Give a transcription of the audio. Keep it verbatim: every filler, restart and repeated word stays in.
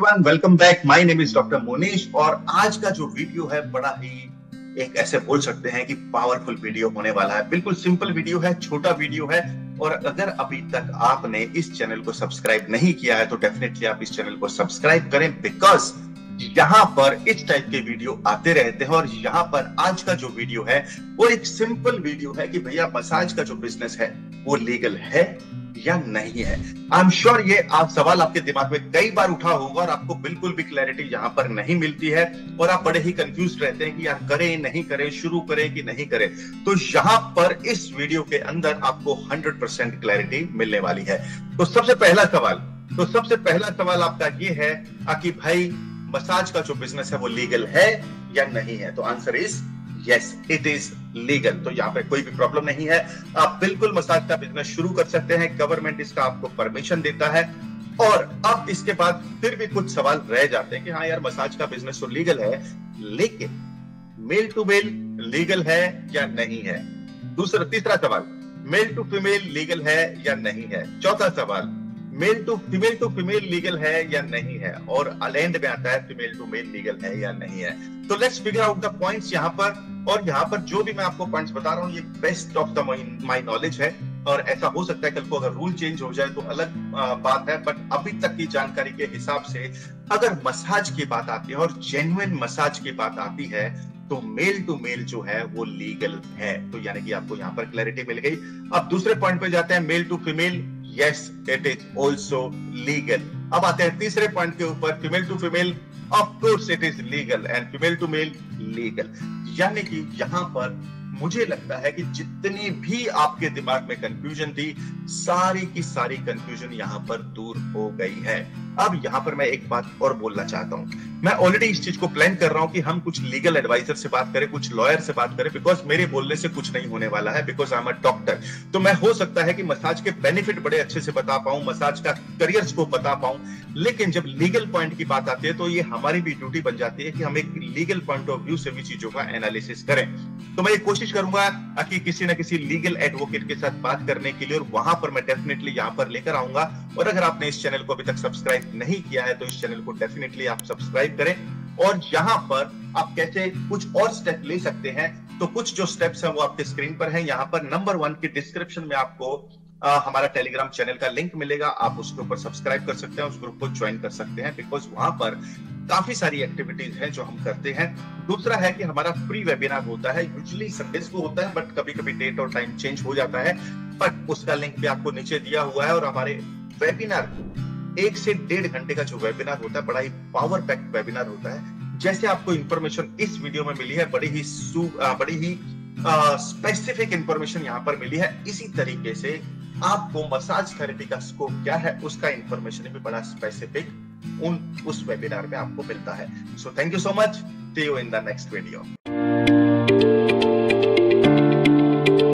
Everyone, welcome back. My name is doctor Monish और आज का जो वीडियो है बड़ा ही एक ऐसे बोल सकते हैं कि पावरफुल वीडियो होने वाला है। बिल्कुल सिंपल वीडियो है, छोटा वीडियो है और अगर अभी तक आपने इस चैनल को सब्सक्राइब नहीं किया है तो डेफिनेटली आप इस चैनल को सब्सक्राइब करें, बिकॉज यहाँ पर इस टाइप के वीडियो आते रहते हैं। और यहाँ पर आज का जो वीडियो है वो एक सिंपल वीडियो है कि भैया मसाज का जो बिजनेस है वो लीगल है या नहीं है। आई एम श्योर ये आप सवाल आपके दिमाग में कई बार उठा होगा और आपको बिल्कुल भी क्लैरिटी यहाँ पर नहीं मिलती है और आप बड़े ही कंफ्यूज रहते हैं कि यार करें नहीं करें, शुरू करें कि नहीं करें। तो यहाँ पर इस वीडियो के अंदर आपको हंड्रेड परसेंट क्लैरिटी मिलने वाली है। तो सबसे पहला सवाल तो सबसे पहला सवाल आपका ये है कि भाई मसाज का जो बिजनेस है वो लीगल है या नहीं है। तो answer is yes, it is legal. तो यहाँ पे कोई भी प्रॉब्लम नहीं है, आप बिल्कुल मसाज का बिजनेस शुरू कर सकते हैं। गवर्नमेंट इसका आपको परमिशन देता है। और अब इसके बाद फिर भी कुछ सवाल रह जाते हैं कि हाँ यार मसाज का बिजनेस तो लीगल है, लेकिन मेल टू मेल लीगल है या नहीं है। दूसरा तीसरा सवाल, मेल टू फीमेल लीगल है या नहीं है। चौथा सवाल, male to female to female legal है या नहीं है। और एंड में आता है फीमेल टू मेल लीगल है या नहीं है। तो let's figure out the points यहाँ पर। और यहाँ पर जो भी मैं आपको पॉइंट्स बता रहा हूँ ये best of the my knowledge है और ऐसा हो सकता है कल को अगर रूल चेंज हो जाए तो अलग बात है, बट अभी तक की जानकारी के हिसाब से अगर मसाज की बात आती है और जेन्युइन मसाज की बात आती है तो मेल टू मेल जो है वो लीगल है। तो यानी कि आपको यहाँ पर क्लैरिटी मिल गई। अब दूसरे पॉइंट पे जाते हैं, male to female, yes it is also legal. अब आते हैं तीसरे पॉइंट के ऊपर, female to female of course it is legal and female to male legal. यानी कि यहां पर मुझे लगता है कि जितनी भी आपके दिमाग में कंफ्यूजन थी सारी की सारी कंफ्यूजन यहां पर दूर हो गई है। अब यहां पर मैं एक बात और बोलना चाहता हूं, मैं ऑलरेडी इस चीज को प्लान कर रहा हूं कि हम कुछ लीगल एडवाइजर से बात करें, कुछ लॉयर से बात करें, बिकॉज मेरे बोलने से कुछ नहीं होने वाला है, because I am a doctor. तो मैं हो सकता है कि मसाज के बेनिफिट बड़े अच्छे से बता पाऊं, मसाज का करियर को बता पाऊं, लेकिन जब लीगल पॉइंट की बात आती है तो ये हमारी भी ड्यूटी बन जाती है कि हम एक लीगल पॉइंट ऑफ व्यू से भी चीजों का एनालिसिस करें। तो मैं ये कोशिश करूंगा कि किसी ना किसी लीगल एडवोकेट के साथ बात करने के लिए, और वहां पर मैं डेफिनेटली यहां पर लेकर आऊंगा। और अगर आपने इस चैनल को अभी तक सब्सक्राइब नहीं किया है तो इस चैनल को डेफिनेटली आप सब्सक्राइब करें। और यहां पर आप कैसे कुछ और स्टेप ले सकते हैं, तो कुछ जो स्टेप्स हैं वो आपके स्क्रीन पर हैं। यहां पर नंबर वन की डिस्क्रिप्शन में आपको आ, हमारा टेलीग्राम चैनल का लिंक मिलेगा, आप उसके ऊपर सब्सक्राइब कर सकते हैं, उस ग्रुप को ज्वाइन कर सकते हैं, बिकॉज वहां पर काफी सारी एक्टिविटीज हैं जो हम करते हैं। दूसरा है कि हमारा फ्री वेबिनार होता है, यूजुअली संडेज को होता है, बट कभी कभी डेट और टाइम चेंज हो जाता है, बट उसका लिंक भी आपको नीचे दिया हुआ है। और हमारे वेबिनार एक से डेढ़ घंटे का जो वेबिनार होता है बड़ा ही पावर पैक्ड वेबिनार होता है। जैसे आपको इंफॉर्मेशन इस वीडियो में मिली है, बड़ी ही बड़ी ही स्पेसिफिक इंफॉर्मेशन यहाँ पर मिली है, इसी तरीके से आपको मसाज थेरेपी का स्कोप क्या है उसका इंफॉर्मेशन भी बड़ा स्पेसिफिक उन उस वेबिनार में आपको मिलता है। So thank you so much, see you in the next video.